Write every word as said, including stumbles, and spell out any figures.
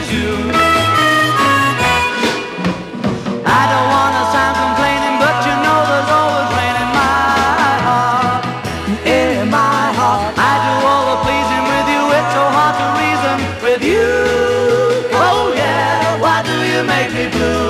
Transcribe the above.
please you. I don't wanna sound complaining, but you know there's always rain in my heart. In my heart, I do all the pleasing with you. It's so hard to reason with you. Oh yeah, why do you make me blue?